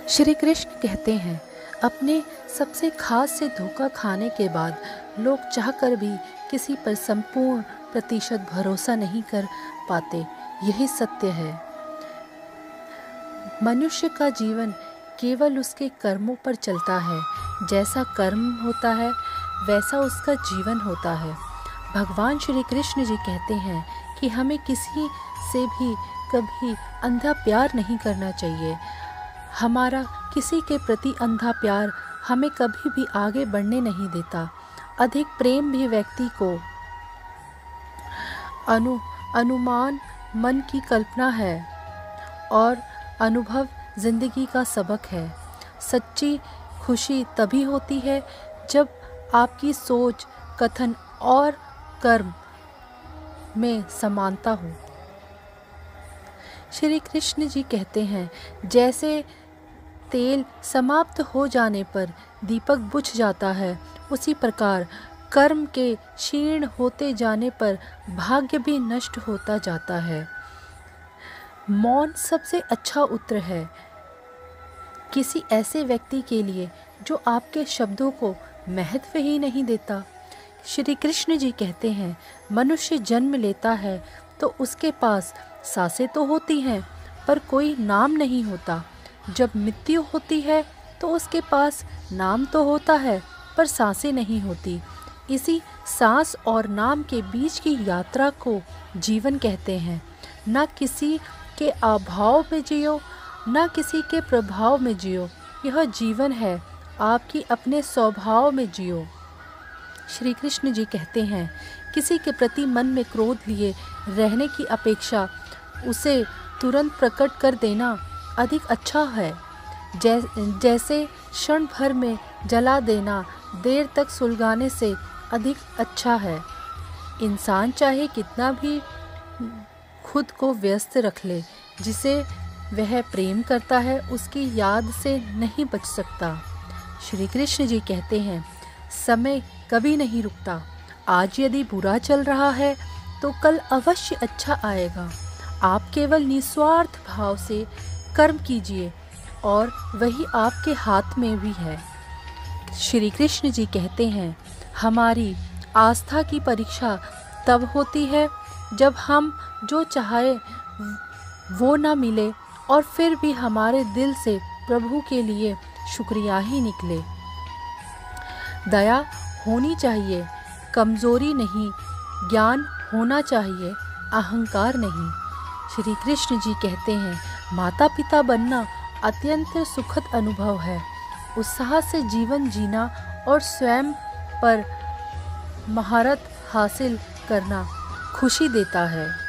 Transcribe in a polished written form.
श्री कृष्ण कहते हैं, अपने सबसे खास से धोखा खाने के बाद लोग चाहकर भी किसी पर संपूर्ण प्रतिशत भरोसा नहीं कर पाते। यही सत्य है। मनुष्य का जीवन केवल उसके कर्मों पर चलता है। जैसा कर्म होता है वैसा उसका जीवन होता है। भगवान श्री कृष्ण जी कहते हैं कि हमें किसी से भी कभी अंधा प्यार नहीं करना चाहिए। हमारा किसी के प्रति अंधा प्यार हमें कभी भी आगे बढ़ने नहीं देता। अधिक प्रेम भी व्यक्ति को अनुमान मन की कल्पना है और अनुभव जिंदगी का सबक है। सच्ची खुशी तभी होती है जब आपकी सोच, कथन और कर्म में समानता हो। श्री कृष्ण जी कहते हैं, जैसे तेल समाप्त हो जाने पर दीपक बुझ जाता है, उसी प्रकार कर्म के क्षीण होते जाने पर भाग्य भी नष्ट होता जाता है। मौन सबसे अच्छा उत्तर है किसी ऐसे व्यक्ति के लिए जो आपके शब्दों को महत्व ही नहीं देता। श्री कृष्ण जी कहते हैं, मनुष्य जन्म लेता है तो उसके पास सांसें तो होती हैं पर कोई नाम नहीं होता। जब मृत्यु होती है तो उसके पास नाम तो होता है पर सांसें नहीं होती। इसी सांस और नाम के बीच की यात्रा को जीवन कहते हैं। न किसी के अभाव में जियो, न किसी के प्रभाव में जियो। यह जीवन है, आपकी अपने स्वभाव में जियो। श्री कृष्ण जी कहते हैं, किसी के प्रति मन में क्रोध लिए रहने की अपेक्षा उसे तुरंत प्रकट कर देना अधिक अच्छा है। जैसे क्षण भर में जला देना देर तक सुलगाने से अधिक अच्छा है। इंसान चाहे कितना भी खुद को व्यस्त रख ले, जिसे वह प्रेम करता है उसकी याद से नहीं बच सकता। श्री कृष्ण जी कहते हैं, समय कभी नहीं रुकता। आज यदि बुरा चल रहा है तो कल अवश्य अच्छा आएगा। आप केवल निस्वार्थ भाव से कर्म कीजिए और वही आपके हाथ में भी है। श्री कृष्ण जी कहते हैं, हमारी आस्था की परीक्षा तब होती है जब हम जो चाहे वो ना मिले और फिर भी हमारे दिल से प्रभु के लिए शुक्रिया ही निकले। दया होनी चाहिए, कमजोरी नहीं। ज्ञान होना चाहिए, अहंकार नहीं। श्री कृष्ण जी कहते हैं, माता पिता बनना अत्यंत सुखद अनुभव है। उत्साह से जीवन जीना और स्वयं पर महारत हासिल करना खुशी देता है।